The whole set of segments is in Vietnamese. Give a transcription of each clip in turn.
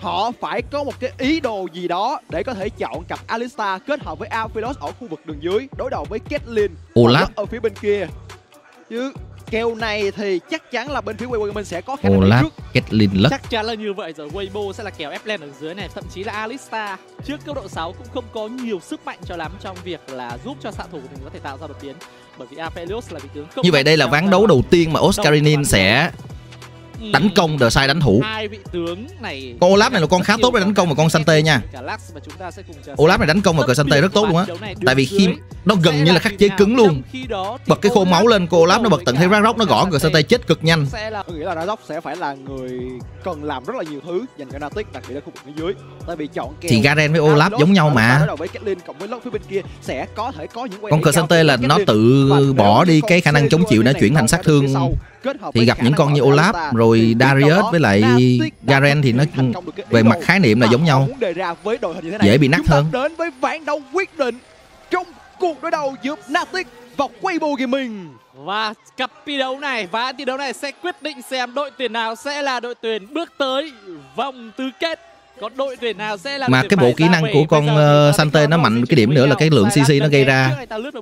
họ phải có một cái ý đồ gì đó để có thể chọn cặp Alistar kết hợp với Amphilos ở khu vực đường dưới đối đầu với Caitlyn Olaf ở phía bên kia. Chứ kèo này thì chắc chắn là bên phía Weibo Gaming sẽ có khả năng Olaf, trước. Caitlyn Lux. Chắc chắn là như vậy rồi. Weibo sẽ là kèo ép lên ở dưới này, thậm chí là Alistar trước cấp độ 6 cũng không có nhiều sức mạnh cho lắm trong việc là giúp cho xạ thủ của mình có thể tạo ra đột biến, bởi vì Aphelios là vị tướng không. Như vậy đây là ván đấu đầu tiên mà Oscarinin sẽ đánh công The Sai đánh thủ. Hai vị tướng này, Con Olaf này là con khá tốt để đánh công vào con Sante nha. Olaf này đánh công vào cờ Sante rất tốt luôn á. Tại vì khi nó gần như là khắc chế cứng luôn. Bật cái khô máu lên, cô Olaf nó bật tận thế Ragnarok, nó gõ cờ Sante chết cực nhanh. Tôi nghĩ là Ragnarok sẽ phải là người cần làm rất là nhiều thứ dành cho Fnatic, đặc biệt là khu vực phía dưới. Tại vì chọn kèo thì Garen với Olaf giống nhau mà. đối đầu với Caitlyn cộng với Lux phía bên kia sẽ có thể có những con cờ Sante là nó tự bỏ đi cái khả năng chống chịu để chuyển thành sát thương. Thì gặp những con như Olaf rồi Darius với lại Garen thì nó về mặt khái niệm là giống nhau, dễ bị nắc hơn. Đến với ván đấu quyết định trong cuộc đối đầu giữa Fnatic và Weibo Gaming. Và cặp thi đấu này, ván thi đấu này sẽ quyết định xem đội tuyển nào sẽ là đội tuyển bước tới vòng tứ kết. Còn đội tuyển nào sẽ là mà cái bộ kỹ năng của con Sante nó mạnh cái điểm nữa là cái lượng CC nó gây ra.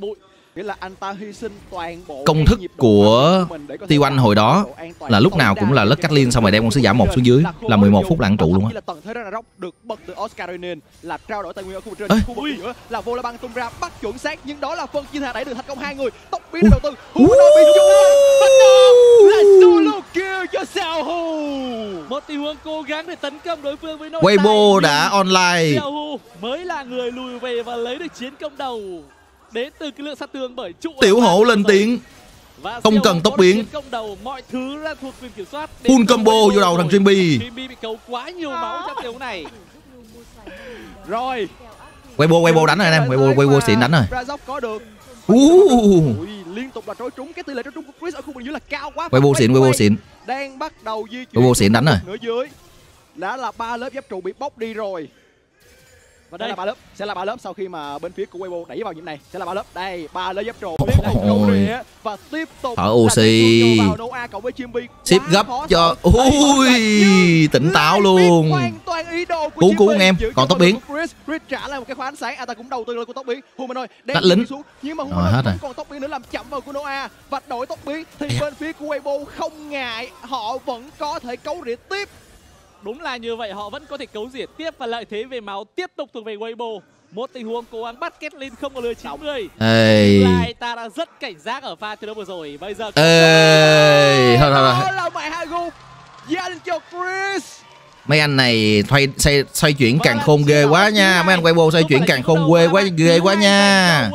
Công thức của T1 hồi đó là lúc nào cũng là lất Caitlyn xong rồi đem con sứ giả 1 xuống dưới là 11 phút lạng trụ luôn á. Được bật từ Oscarinin là trao đổi tài nguyên ở khu vực trên, khu vực giữa là vô la băng tung ra bắt chuẩn xác, nhưng đó là phân chia thả đẩy được thành công hai người. Tốc biến đầu tư Humanoid bị chung là solo kill cho Xiao Hu. Một tình huống cố gắng để tấn công đối phương với nội Weibo đã online. Xiao Hu mới là người lùi về và lấy được chiến công đầu đến từ cái lượng sát thương bởi trụ. Tiểu hổ lên tiếng. Không cần tốc biến. Công đầu, mọi thứ đã thuộc quyền kiểm soát. Full combo vô đầu thằng Jimmy. Jimmy bị cấu quá nhiều máu trong điều này. Rồi. Weibo đánh rồi anh em, Weibo xịn đánh rồi. Razok có được. Liên tục là trối trúng, cái tỷ lệ trối trúng của Chris ở khu vực dưới là cao quá. Weibo xịn. Đang bắt đầu di chuyển. Weibo xịn đánh rồi. Nửa dưới. Đã là 3 lớp giáp trụ bị bóc đi rồi. Và đây là 3 lớp, sẽ là 3 lớp sau khi mà bên phía của Weibo đẩy vào những này sẽ là 3 lớp. Đây, 3 lớp giáp trụ và tiếp tục thở oxy. Ship gấp cho. Ui, tỉnh táo luôn. Cứu anh em, còn tốc biến. Chris trả lại một cái khóa ánh sáng, ta cũng đầu tư lên của tốc biến. Humanoid đánh lính. Nhưng mà Humanoid cũng còn tốc biến nữa làm chậm vào của Noah và đổi tốc biến thì bên phía của Weibo không ngại, họ vẫn có thể cấu rỉa tiếp. Đúng là như vậy, họ vẫn có thể cấu rỉa tiếp và lợi thế về máu tiếp tục thuộc về Weibo. Một tình huống cố gắng bắt Caitlyn không có lừa 90. Lại ta đã rất cảnh giác ở pha thi đấu vừa rồi. Bây giờ thôi đó là mày hai gục dành cho Chris. Mấy anh này xoay chuyển càng khôn ghê quá nha. Mấy anh Weibo xoay chuyển càng khôn ghê quá nha.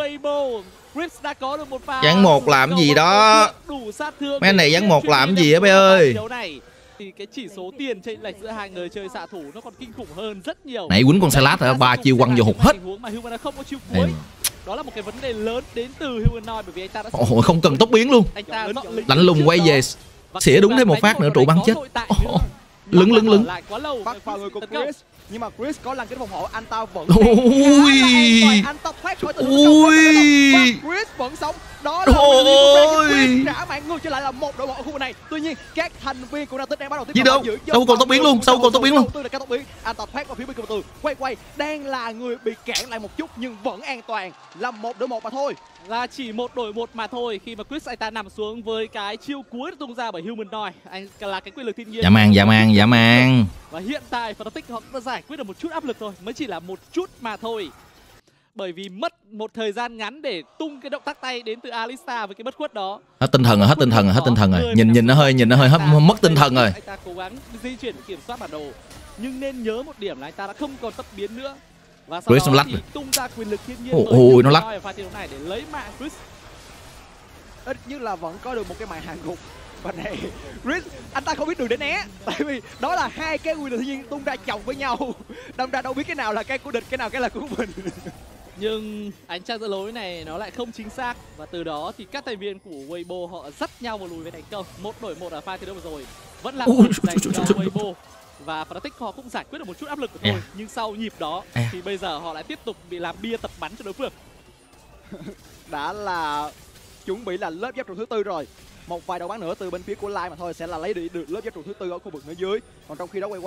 Dán một làm gì đó. Mấy anh này dán một làm gì á bé ơi. Thì cái chỉ số tiền chênh lệch giữa hai người chơi xạ thủ nó còn kinh khủng hơn rất nhiều. Nãy quýnh con Sylas 3 chiêu quăng vô hụt hết. Mà Humanoid không có chiêu cuối. Đó là một cái vấn đề lớn đến từ Humanoid, bởi vì anh ta đã không cần tốc biến luôn. Anh ta lạnh lùng quay về xỉa đúng thêm một phát nữa trụ bắn chết. Lứng bắt vào người của Chris. Nhưng mà Chris có lăng kính phòng hộ, anh ta vẫn anh ta thoát khỏi tình huống và Chris vẫn sống. Đó là Chris trả mạng ngược trở lại là một đội bộ ở khu vực này. Tuy nhiên các thành viên của Fnatic đang bắt đầu tiếp tục giữ sao còn tốc biến luôn, anh ta thoát vào phía bên kia từ quay đang là người bị cản lại một chút nhưng vẫn an toàn, là 1 đối 1 mà thôi. Là chỉ 1 đối 1 mà thôi, khi mà Chris anh ta nằm xuống với cái chiêu cuối tung ra bởi Humanoid. Anh là cái quyền lực thiên nhiên. Dạ mang. Và hiện tại Fnatic họ đã giải quyết được một chút áp lực thôi, mới chỉ là một chút mà thôi. Bởi vì mất một thời gian ngắn để tung cái động tác tay đến từ Alistar với cái bất khuất đó. Hết tinh thần rồi. Nhìn nó hơi mất tinh thần rồi. Anh ta cố gắng di chuyển kiểm soát bản đồ, nhưng nên nhớ một điểm là anh ta đã không còn tốc biến nữa. Và sau đó thì tung ra quyền lực thiên nhiên nó lắc ở pha thi đấu này để lấy mạng Chris. Ít nhất là vẫn có được một cái màn hàng gục. Và này, Chris, anh ta không biết đường để né. Tại vì đó là hai cái quyền lực thiên nhiên tung ra chồng với nhau. Đâm ra đâu biết cái nào là cái của địch, cái nào cái là của mình. Nhưng ánh trăng giữa lối này nó lại không chính xác. Và từ đó thì các thành viên của Weibo họ dắt nhau vào lùi về thành công. 1 đối 1 ở pha thi đấu vừa rồi vẫn là dành cho Weibo. Và Fnatic họ cũng giải quyết được một chút áp lực của thôi. Nhưng sau nhịp đó thì bây giờ họ lại tiếp tục bị làm bia tập bắn cho đối phương. Đã là chuẩn bị là lớp giáp trụ thứ 4 rồi. Một vài đầu bắn nữa từ bên phía của Lai mà thôi sẽ là lấy được lớp giáp trụ thứ 4 ở khu vực ở dưới. Còn trong khi đó quay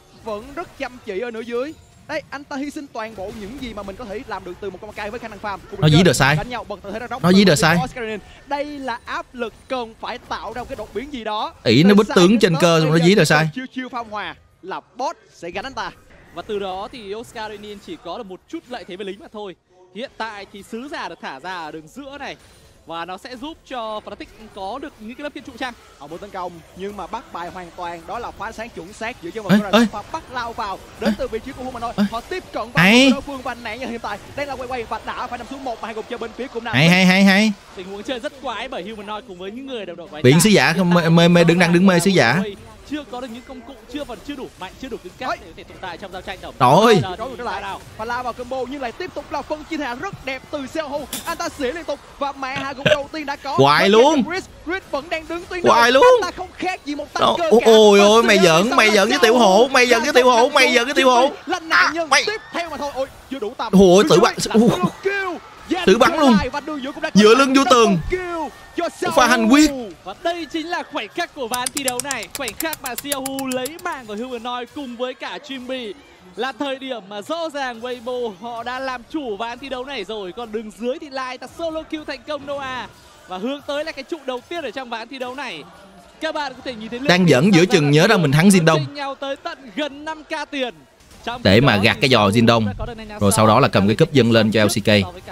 vẫn rất chăm chỉ ở nửa dưới. Đây, anh ta hy sinh toàn bộ những gì mà mình có thể làm được từ một con Makai với khả năng farm. Nó dí được sai. Đánh nhau bật thế Nó dí được sai. Đây là áp lực cần phải tạo ra một cái đột biến gì đó. Ỷ nó bích tướng trên cơ xong nó dí được sai. Chiêu farm hòa là bot sẽ gánh anh ta. Và từ đó thì Oscarinin chỉ có được một chút lợi thế về lính mà thôi. Hiện tại thì sứ giả được thả ra ở đường giữa này và nó sẽ giúp cho Fnatic có được những cái lớp thiên trụ chăng. Họ muốn tấn công nhưng mà bắt bài hoàn toàn, đó là phá sáng chuẩn xác giữa chân và bắt lao vào đến từ vị trí của Humanoid. Họ tiếp cận vào đối phương và nãy hiện tại đang là quay và đã phải nằm xuống một và hai gục chơi bên phía cùng nào. Hay. Tình huống chơi rất quái bởi Humanoid cùng với những người đồng đội quái. Biển sứ giả không mê đứng mê sứ giả. Chưa có được những công cụ, chưa đủ mạnh, chưa đủ cứng cáp để có thể tồn tại trong giao tranh đâu. Rồi. Và lao vào combo nhưng lại tiếp tục là phân chia thả rất đẹp từ Seohu. Anh ta xỉa liên tục và mẹ hạ gục đầu tiên đã có. Hoài luôn. Chris vẫn đang đứng tuyến hoài luôn. Anh ta không khác gì một tăng cơ cả. Ôi ôi mày giận với tiểu hổ, mày giận với tiểu hổ. Là nạn nhân tiếp theo mà thôi. Ôi chưa đủ tầm. Ôi tự bắn. Tự bắn luôn. Dựa lưng vô tường. Pha hành quyết. Và đây chính là khoảnh khắc của ván thi đấu này. Khoảnh khắc mà Seohu lấy mạng của Humanoid cùng với cả Chimby. Là thời điểm mà rõ ràng Weibo họ đã làm chủ ván thi đấu này rồi. Còn đường dưới thì lại ta solo kill thành công Noah. Và hướng tới là cái trụ đầu tiên ở trong ván thi đấu này. Các bạn có thể nhìn thấy đang dẫn giữa chừng nhớ ra mình thắng Jin Đông. nhau tới tận gần 5k tiền. Để mà gạt cái giò Jin Đông. Rồi sau đó là cầm cái cúp dâng lên cho LCK.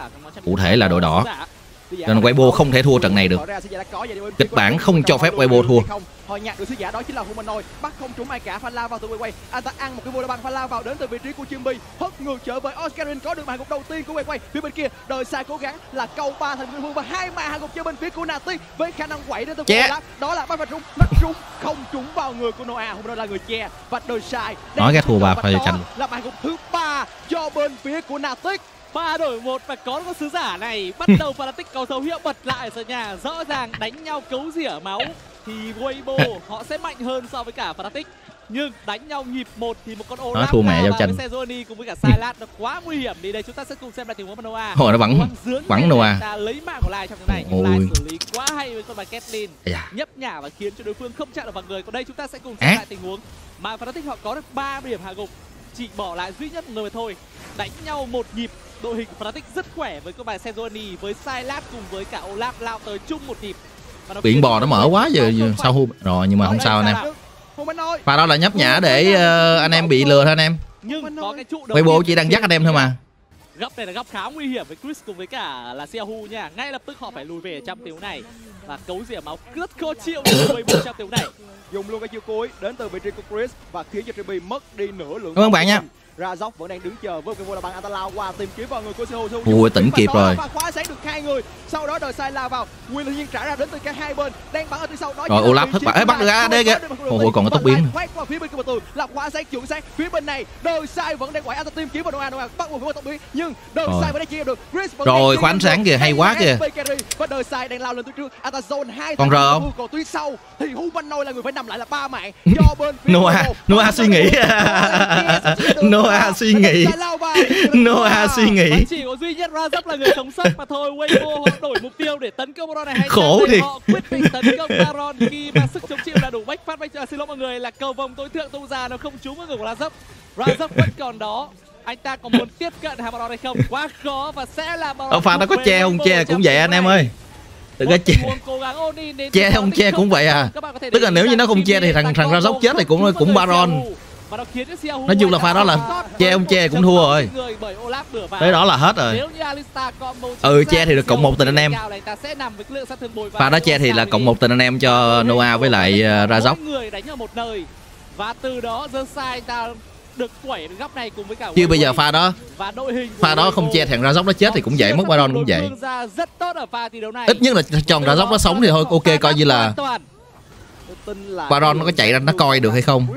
Cụ thể là đội đỏ. Nên Weibo không thể thua trận này được. Kịch bản không cho phép Weibo thua. Họ nhặt được sứ giả đó chính là Humanoid, bắt không trúng ai cả. Pha lao vào từ Weiwei, anh ta ăn một cái vô đa băng. Pha lao vào đến từ vị trí của Chimby, hất ngược trở về Oscarin, có được màn gục đầu tiên của Weiwei. Phía bên kia đời sai cố gắng là câu 3 thành viên và hai màn hạ gục chơi bên phía của Natic với khả năng quẩy đến từ Olaf. Đó là bắt và trúng, bắt trúng không trúng vào người của Noah. Humanoid là người che và đời sai nói cái thua bà phải tranh là màn gục thứ 3 cho bên phía của Natic. 3 đổi 1 và có sứ giả này bắt đầu Fnatic có dấu hiệu bật lại ở sân nhà. Rõ ràng đánh nhau cấu rỉa máu thì Weibo họ sẽ mạnh hơn so với cả Fnatic. Nhưng đánh nhau nhịp một thì một con Olaf thua mẹ giao tranh Sejuani cùng với cả Sylas nó quá nguy hiểm. Đi đây chúng ta sẽ cùng xem lại tình huống của Noah. Nó bắn Noah. Ta lấy mạng của Lai trong cái này, nhưng Lai xử lý quá hay với con bài Caitlyn, nhấp nhả và khiến cho đối phương không chạm được vào người. Còn đây chúng ta sẽ cùng xem lại tình huống mà Fnatic họ có được 3 điểm hạ gục, chỉ bỏ lại duy nhất một người mà thôi. Đánh nhau một nhịp, đội hình của Fnatic rất khỏe với con bài Sejuani, với Sylas cùng với cả Olaf lao tới chung một nhịp. Biển bò nó mở quá giờ sao rồi, nhưng mà không sao anh em. Pha đó là nhấp nhả để anh em bị lừa thôi anh em. Nhưng có cái trụ đầu Weibo chỉ đang dắt anh em thôi mà. Góc này là góc khá nguy hiểm với Chris cùng với cả là Seohu nha. Ngay lập tức họ phải lùi về trong tiếng này và cấu rỉa máu rất khó chịu để Weibo trong tiếng này. Dùng luôn cái chiêu cuối đến từ vị trí của Chris và khiến cho Trippy mất đi nửa lượng. Cảm ơn bạn nha. Razok vẫn đang đứng chờ với cái vô là bằng Antala qua tìm kiếm vào người của Seohu. Ui tỉnh kịp rồi. Khóa sáng được 2 người. Sau đó đời sai la vào. Nguyên nhiên trả ra đến từ cả hai bên. Đang bắn ở phía sau đó. Rồi Olaf thất bại. Bắt được AD kìa. Ôi còn có tốc biến. Quét qua phía bên kia tường là khóa sáng chuẩn xác. Phía bên này đời sai vẫn đang quậy Anta tìm kiếm vào Noah. Bắt buộc phải tốc biến nhưng đời sai vẫn đang chia được. Rồi khóa ánh sáng kìa, hay quá kìa. Và đời sai đang lao lên tuyến trước. Anta zone 2. Còn rờ không? Còn tuyến sau thì Humanoid là người phải nằm lại là 3 mạng cho bên Noah suy nghĩ. Noah suy nghĩ. Noah suy nghĩ. Chỉ có duy nhất Razok là người sống sót mà thôi. Weibo họ đổi mục tiêu để tấn công Baron này hay khổ thiệt. Họ quyết định tấn công Baron khi mà sức chống chịu là đủ. Bách phát xin lỗi mọi người là cầu vòng tối thượng tung ra nó không trúng vào người của Razok. Razok vẫn còn đó. Anh ta có muốn tiếp cận hai Baron hay không? Quá khó và sẽ là Baron. Ở pha nó có che không? Che cũng vậy anh em ơi. Đừng có che không che cũng vậy à. Tức là nếu như nó không che thì thằng Razok chết thì cũng Baron. Nói chung là pha đó là che không che cũng thua rồi. Tới đó là hết rồi. Che thì được cộng 1 tình anh em. Pha đó che thì là cộng 1 tình anh em cho Noah với lại Razok. Và từ đó Zersai ta được quẩy góc này cùng với cả chứ bây giờ pha đó không che thằng Razok nó chết thì cũng vậy, mất Baron cũng vậy. Ít nhất là tròn Razok nó sống thì thôi ok, coi như là Baron nó có chạy ra nó coi được hay không.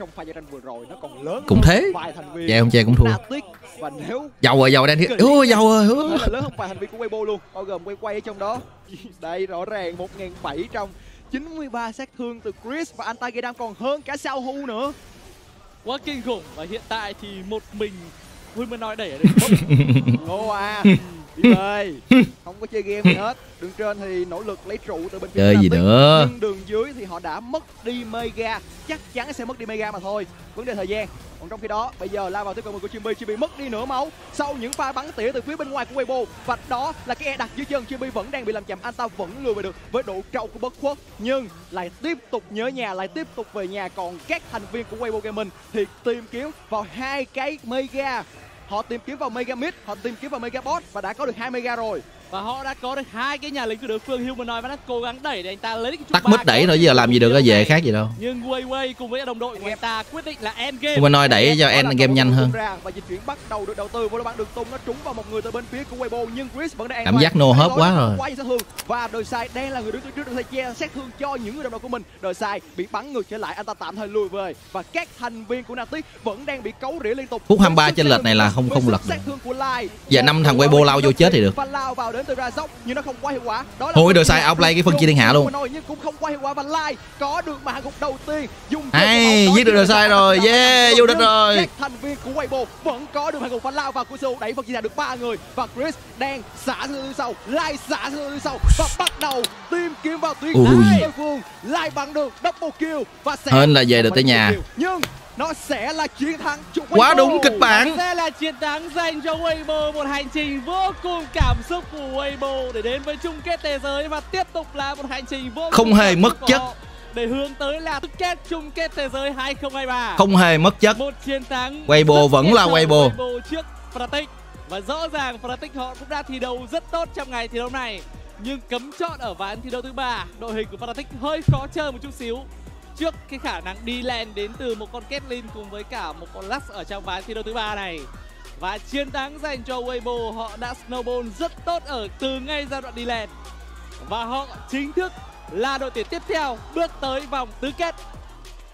Cũng thế, che không che cũng thua. Giàu đang thiết. Giàu rồi. Lớn hơn vài thành viên của Weibo luôn, bao gồm quay ở trong đó. Đây rõ ràng 1793 sát thương từ Chris và anh ta gây đam còn hơn cả Seohu nữa. Quá kinh khủng và hiện tại thì một mình Humanoid đẩy ở đây. Đây, không có chơi game gì hết. Đường trên thì nỗ lực lấy trụ từ bên phía chơi gì nữa. Nhưng đường dưới thì họ đã mất đi Mega, chắc chắn sẽ mất đi Mega mà thôi. Vấn đề thời gian. Còn trong khi đó, bây giờ lao vào tới cầu của Chibi mất đi nửa máu sau những pha bắn tỉa từ phía bên ngoài của Weibo. Và đó là cái e đặt dưới chân, Chibi vẫn đang bị làm chậm, anh ta vẫn lùi về được với độ trâu của bất khuất, nhưng lại tiếp tục nhớ nhà, lại tiếp tục về nhà. Còn các thành viên của Weibo Gaming thì tìm kiếm vào 2 cái Mega. Họ tìm kiếm vào Mega Mid, họ tìm kiếm vào Mega Bot và đã có được 2 Mega rồi. Và họ đã có được 2 cái nhà lính của đối phương Humanoid và đang cố gắng đẩy để anh ta lấy cái tắt mít đẩy rồi, giờ làm gì được, có về khác gì đâu. Nhưng Weiwei cùng với đồng đội của anh ta quyết định là end game. Humanoid đẩy cho end game nhanh hơn. Và dịch chuyển bắt đầu được đầu tư, vô bắn đường tung nó trúng vào một người từ bên phía của Weibo, nhưng Chris vẫn đang cảm giác no hớp quá rồi. Và đời sai đang là người đứng trước đời sai sát thương cho những người đồng đội của mình. Đời sai bị bắn ngược trở lại, anh ta tạm thời lùi về và các thành viên của Natic vẫn đang bị cấu rỉa liên tục. Phút 23 trên lệch này là không lật được. Giờ 5 thằng Weibo lao vô chết thì được. Và lao vào đến từ ra dốc nhưng nó không quá hiệu quả. Đó là thôi đời sai outplay cái phân chia thiên hạ luôn. Nhưng cũng không quá hiệu quả và Lai có được màn hạ gục đầu tiên. Giết được đời sai rồi, yeah, vô địch rồi. Các thành viên của Weibo vẫn có được màn hạ gục và lao vào Kusu, đẩy phân chia ra được 3 người và Chris đang xả từ sau, Lai xả từ sau và bắt đầu tìm kiếm vào tuyến đối phương. Lai bằng được double kill và sẽ hơn là về được tới nhà. Nhưng nó sẽ là chiến thắng cho Weibo. Quá đúng kịch bản. Sẽ là chiến thắng dành cho Weibo, một hành trình vô cùng cảm xúc của Weibo để đến với chung kết thế giới và tiếp tục là một hành trình vô cùng không hề mất chất để hướng tới là tứ kết chung kết thế giới 2023. Không hề mất chất. Một chiến thắng Weibo vẫn là Weibo trước Fnatic và rõ ràng Fnatic họ cũng đã thi đấu rất tốt trong ngày thi đấu này, nhưng cấm chọn ở ván thi đấu thứ 3, đội hình của Fnatic hơi khó chơi một chút xíu trước cái khả năng đi lane đến từ một con Caitlyn cùng với cả một con Lux ở trong ván thi đấu thứ 3 này. Và chiến thắng dành cho Weibo, họ đã snowball rất tốt ở từ ngay giai đoạn đi lane và họ chính thức là đội tuyển tiếp theo bước tới vòng tứ kết